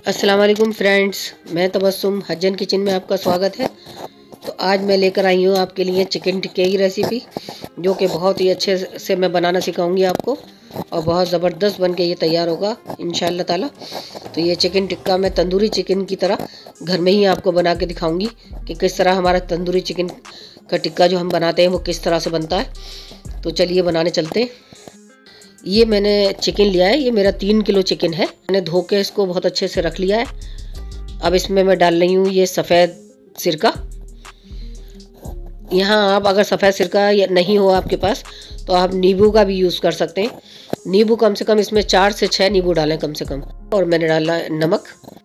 अस्सलाम वालेकुम फ्रेंड्स, मैं तबस्सुम हज्जन किचन में आपका स्वागत है। तो आज मैं लेकर आई हूँ आपके लिए चिकन टिक्के की रेसिपी, जो कि बहुत ही अच्छे से मैं बनाना सिखाऊंगी आपको और बहुत ज़बरदस्त बन के ये तैयार होगा इंशाअल्लाह ताला। तो ये चिकन टिक्का मैं तंदूरी चिकन की तरह घर में ही आपको बना के दिखाऊंगी कि किस तरह हमारा तंदूरी चिकन का टिक्का जो हम बनाते हैं वो किस तरह से बनता है। तो चलिए बनाने चलते हैं। ये मैंने चिकन लिया है, ये मेरा 3 किलो चिकन है। मैंने धो के इसको बहुत अच्छे से रख लिया है। अब इसमें मैं डाल रही हूँ ये सफ़ेद सिरका। यहाँ आप अगर सफ़ेद सिरका नहीं हो आपके पास तो आप नींबू का भी यूज़ कर सकते हैं। नींबू कम से कम इसमें 4 से 6 नींबू डालें कम से कम। और मैंने डाला नमक।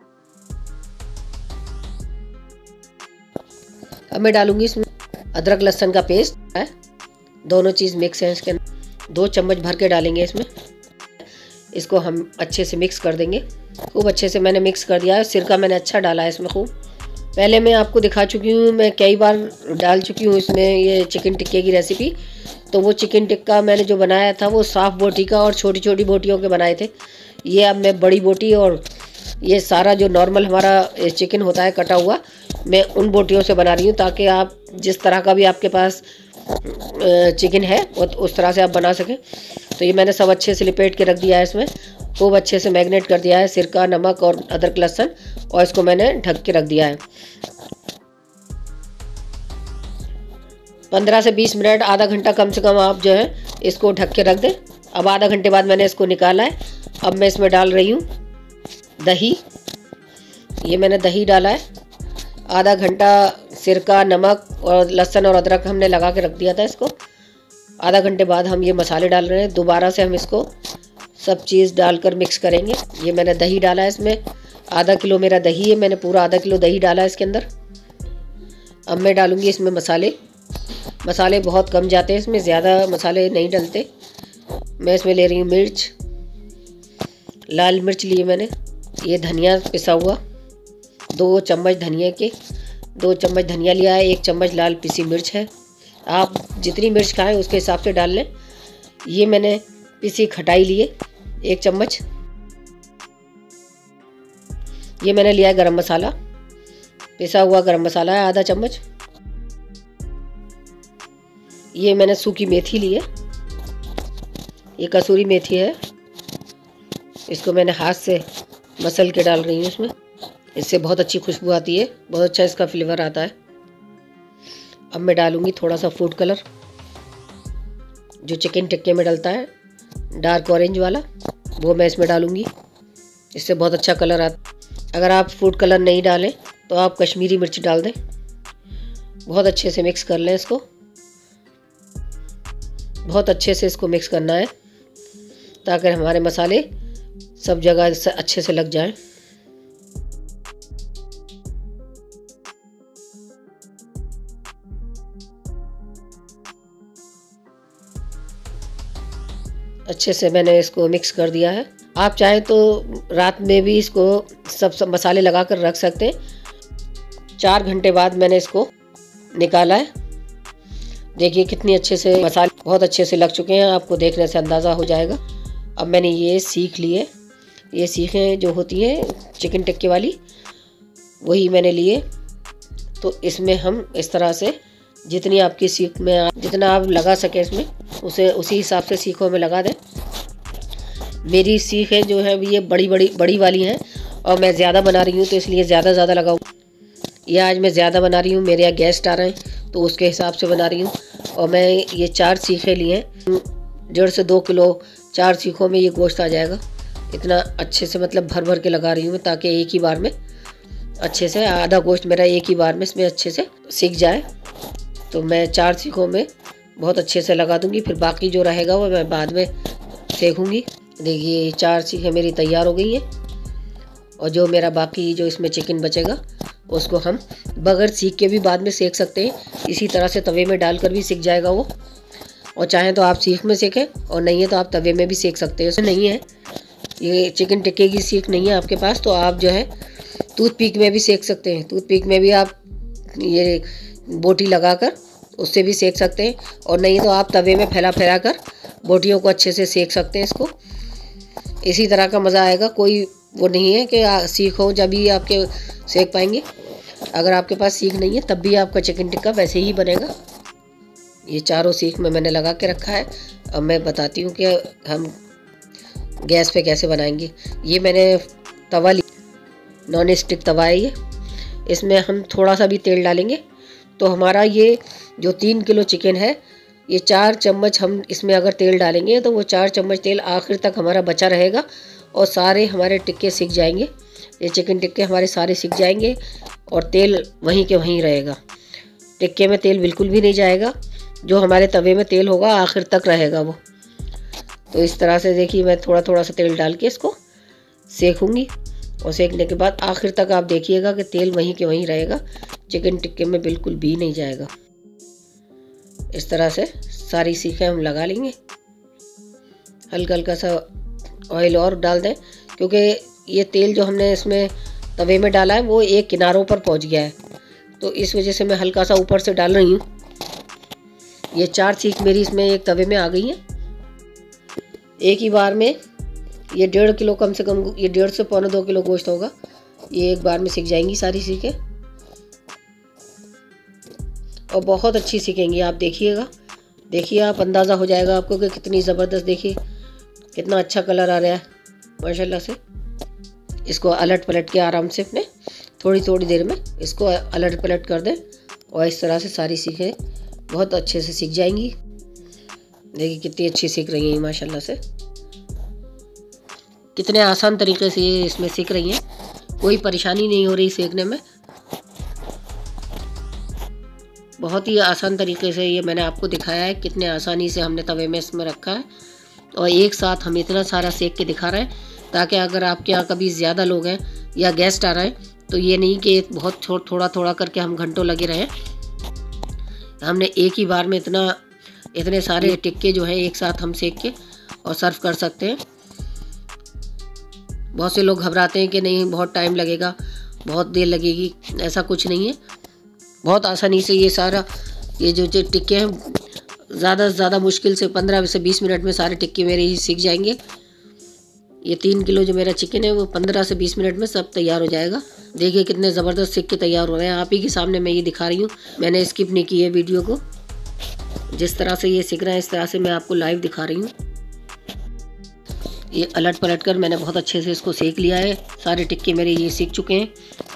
अब मैं डालूँगी इसमें अदरक लहसुन का पेस्ट है, दोनों चीज़ मिक्स है इसके अंदर। 2 चम्मच भर के डालेंगे इसमें। इसको हम अच्छे से मिक्स कर देंगे। खूब अच्छे से मैंने मिक्स कर दिया है। सिरका मैंने अच्छा डाला है इसमें खूब। पहले मैं आपको दिखा चुकी हूँ, मैं कई बार डाल चुकी हूँ इसमें ये चिकन टिक्के की रेसिपी। तो वो चिकन टिक्का मैंने जो बनाया था वो साफ़ बोटी का और छोटी छोटी बोटियों के बनाए थे। ये अब मैं बड़ी बोटी और ये सारा जो नॉर्मल हमारा चिकन होता है कटा हुआ, मैं उन बोटियों से बना रही हूँ, ताकि आप जिस तरह का भी आपके पास चिकन है वो उस तरह से आप बना सकें। तो ये मैंने सब अच्छे से लिपेट के रख दिया है इसमें। खूब अच्छे से मैरिनेट कर दिया है सिरका, नमक और अदरक लहसुन, और इसको मैंने ढक के रख दिया है। 15 से 20 मिनट, आधा घंटा कम से कम आप जो है इसको ढक के रख दें। अब आधा घंटे बाद मैंने इसको निकाला है। अब मैं इसमें डाल रही हूँ दही। ये मैंने दही डाला है। आधा घंटा सिरका, नमक और लहसुन और अदरक हमने लगा के रख दिया था इसको। आधा घंटे बाद हम ये मसाले डाल रहे हैं। दोबारा से हम इसको सब चीज़ डालकर मिक्स करेंगे। ये मैंने दही डाला है इसमें। आधा किलो मेरा दही है, मैंने पूरा आधा किलो दही डाला है इसके अंदर। अब मैं डालूँगी इसमें मसाले। मसाले बहुत कम जाते हैं इसमें, ज़्यादा मसाले नहीं डलते। मैं इसमें ले रही हूँ मिर्च, लाल मिर्च लिए मैंने। ये धनिया पिसा हुआ 2 चम्मच धनिया के, 2 चम्मच धनिया लिया है। 1 चम्मच लाल पिसी मिर्च है। आप जितनी मिर्च खाएं उसके हिसाब से डाल लें। ये मैंने पिसी खटाई लिए 1 चम्मच। ये मैंने लिया है गरम मसाला, पिसा हुआ गरम मसाला है आधा चम्मच। ये मैंने सूखी मेथी ली है, ये कसूरी मेथी है। इसको मैंने हाथ से मसल के डाल रही हूँ इसमें। इससे बहुत अच्छी खुशबू आती है, बहुत अच्छा इसका फ्लेवर आता है। अब मैं डालूँगी थोड़ा सा फूड कलर, जो चिकन टिक्के में डलता है, डार्क ऑरेंज वाला, वो मैं इसमें डालूँगी। इससे बहुत अच्छा कलर आता है। अगर आप फूड कलर नहीं डालें तो आप कश्मीरी मिर्च डाल दें। बहुत अच्छे से मिक्स कर लें इसको। बहुत अच्छे से इसको मिक्स करना है ताकि हमारे मसाले सब जगह अच्छे से लग जाएं। अच्छे से मैंने इसको मिक्स कर दिया है। आप चाहें तो रात में भी इसको सब मसाले लगा कर रख सकते हैं। 4 घंटे बाद मैंने इसको निकाला है। देखिए कितनी अच्छे से मसाले बहुत अच्छे से लग चुके हैं, आपको देखने से अंदाज़ा हो जाएगा। अब मैंने ये सीख लिए, ये सीखें जो होती हैं चिकन टिक्के वाली, वही मैंने लिए। तो इसमें हम इस तरह से जितनी आपकी सीख में जितना आप लगा सकें इसमें, उसे उसी हिसाब से सीखों में लगा दें। मेरी सीखें जो है ये बड़ी वाली हैं और मैं ज़्यादा बना रही हूँ तो इसलिए ज़्यादा लगाऊँ। ये आज मैं ज़्यादा बना रही हूँ, मेरे यहाँ गेस्ट आ रहे हैं तो उसके हिसाब से बना रही हूँ। और मैं ये 4 सीखें लिए हैं। 1.5 से 2 किलो 4 सीखों में ये गोश्त आ जाएगा। इतना अच्छे से मतलब भर के लगा रही हूँ मैं, ताकि एक ही बार में अच्छे से आधा गोश्त मेरा एक ही बार में इसमें अच्छे से सीख जाए। तो मैं 4 सीखों में बहुत अच्छे से लगा दूंगी, फिर बाकी जो रहेगा वो मैं बाद में सेकूंगी। देखिए 4 सीखें मेरी तैयार हो गई हैं। और जो मेरा बाकी जो इसमें चिकन बचेगा उसको हम बगैर सीख के भी बाद में सेक सकते हैं। इसी तरह से तवे में डालकर भी सीख जाएगा वो। और चाहें तो आप सीख में सेकें, और नहीं है तो आप तवे में भी सेक सकते हैं। ऐसे नहीं है, ये चिकन टिक्के की सीख नहीं है आपके पास तो आप जो है टूथपिक में भी सेक सकते हैं। टूथपिक में भी आप ये बोटी लगाकर उससे भी सेक सकते हैं, और नहीं तो आप तवे में फैला कर बोटियों को अच्छे से सेक सकते हैं इसको। इसी तरह का मज़ा आएगा। कोई वो नहीं है कि सीख हो जब ही आपके सेक पाएंगे। अगर आपके पास सीख नहीं है तब भी आपका चिकन टिक्का वैसे ही बनेगा। ये चारों सीख में मैंने लगा के रखा है। अब मैं बताती हूँ कि हम गैस पे कैसे बनाएंगे। ये मैंने तवा नॉन स्टिक तवा है ये। इसमें हम थोड़ा सा भी तेल डालेंगे तो हमारा ये जो 3 किलो चिकन है, ये 4 चम्मच हम इसमें अगर तेल डालेंगे तो वो 4 चम्मच तेल आखिर तक हमारा बचा रहेगा और सारे हमारे टिक्के सिक जाएंगे। ये चिकन टिक्के हमारे सारे सिक जाएंगे और तेल वहीं के वहीं रहेगा। टिक्के में तेल बिल्कुल भी नहीं जाएगा, जो हमारे तवे में तेल होगा आखिर तक रहेगा वो। तो इस तरह से देखिए मैं थोड़ा थोड़ा सा तेल डाल के इसको सेकूंगी और सेकने के बाद आखिर तक आप देखिएगा कि तेल वहीं के वहीं रहेगा, चिकन टिक्के में बिल्कुल भी नहीं जाएगा। इस तरह से सारी सीखें हम लगा लेंगे। हल्का हल्का सा ऑयल और डाल दें क्योंकि ये तेल जो हमने इसमें तवे में डाला है वो एक किनारों पर पहुंच गया है, तो इस वजह से मैं हल्का सा ऊपर से डाल रही हूँ। ये 4 सीख मेरी इसमें एक तवे में आ गई हैं। एक ही बार में ये 1.5 किलो कम से कम, ये 1.5 से 1.25 किलो गोश्त होगा, ये एक बार में सीख जाएंगी सारी सीखें और बहुत अच्छी सीखेंगी। आप देखिएगा, देखिए आप अंदाज़ा हो जाएगा आपको कि कितनी ज़बरदस्त, देखिए कितना अच्छा कलर आ रहा है माशाल्लाह से। इसको अलट पलट के आराम से अपने थोड़ी थोड़ी देर में इसको अलट पलट कर दें और इस तरह से सारी सीखें बहुत अच्छे से सीख जाएंगी। देखिए कितनी अच्छी सीख रही हैं माशाल्लाह से, कितने आसान तरीके से ये इसमें सीख रही हैं, कोई परेशानी नहीं हो रही सीखने में। बहुत ही आसान तरीके से ये मैंने आपको दिखाया है, कितने आसानी से हमने तवे में इसमें रखा है और एक साथ हम इतना सारा सेक के दिखा रहे हैं ताकि अगर आपके यहाँ कभी ज़्यादा लोग हैं या गेस्ट आ रहे हैं तो ये नहीं कि बहुत थोड़ा थोड़ा करके हम घंटों लगे रहें। हमने एक ही बार में इतने सारे टिक्के जो है एक साथ हम सेक के और सर्व कर सकते हैं। बहुत से लोग घबराते हैं कि नहीं बहुत टाइम लगेगा, बहुत देर लगेगी, ऐसा कुछ नहीं है। बहुत आसानी से ये सारा ये जो टिक्के हैं ज़्यादा से ज़्यादा मुश्किल से 15 से 20 मिनट में सारे टिक्के मेरे ही सीख जाएंगे। ये 3 किलो जो मेरा चिकन है वो 15 से 20 मिनट में सब तैयार हो जाएगा। देखिए कितने ज़बरदस्त सीख के तैयार हो रहे हैं, आप ही के सामने मैं ये दिखा रही हूँ, मैंने स्किप नहीं की है वीडियो को। जिस तरह से ये सीख रहे हैं इस तरह से मैं आपको लाइव दिखा रही हूँ। ये अलट पलट कर मैंने बहुत अच्छे से इसको सेक लिया है, सारे टिक्के मेरे ये सीख चुके हैं।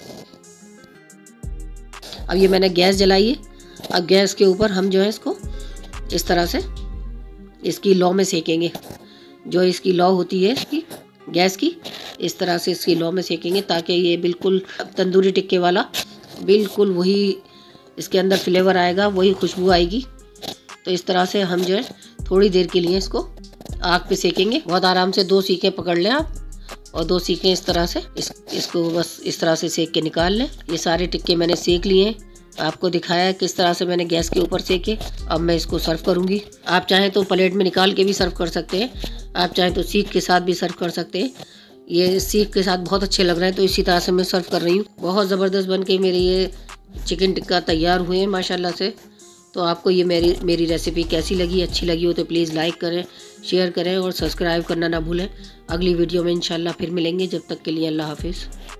अब ये मैंने गैस जलाई है। अब गैस के ऊपर हम जो है इसको इस तरह से इसकी लौ में सेकेंगे, जो इसकी लौ होती है इसकी गैस की, इस तरह से इसकी लौ में सेकेंगे ताकि ये बिल्कुल तंदूरी टिक्के वाला बिल्कुल वही इसके अंदर फ्लेवर आएगा, वही खुशबू आएगी। तो इस तरह से हम जो है थोड़ी देर के लिए इसको आग पे सेकेंगे। बहुत आराम से 2 सीखें पकड़ लें आप और 2 सीखें इस तरह से इसको बस इस तरह से सेक के निकाल लें। ये सारे टिक्के मैंने सेक लिए हैं, आपको दिखाया है किस तरह से मैंने गैस के ऊपर सेके। अब मैं इसको सर्व करूंगी। आप चाहें तो प्लेट में निकाल के भी सर्व कर सकते हैं, आप चाहें तो सीख के साथ भी सर्व कर सकते हैं। ये सीख के साथ बहुत अच्छे लग रहे हैं तो इसी तरह से मैं सर्व कर रही हूँ। बहुत ज़बरदस्त बन के मेरे ये चिकन टिक्का तैयार हुए हैं माशाल्लाह से। तो आपको ये मेरी रेसिपी कैसी लगी, अच्छी लगी हो तो प्लीज़ लाइक करें, शेयर करें और सब्सक्राइब करना ना भूलें। अगली वीडियो में इंशाल्लाह फिर मिलेंगे, जब तक के लिए अल्लाह हाफिज़।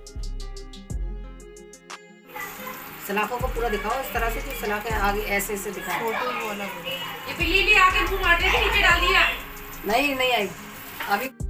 सलाखों को पूरा दिखाओ इस तरह से, जो सलाखें आगे ऐसे ऐसे दिखाओ। ये बिल्ली आके घुमा दे, नीचे डाल दिया। नहीं आई अभी।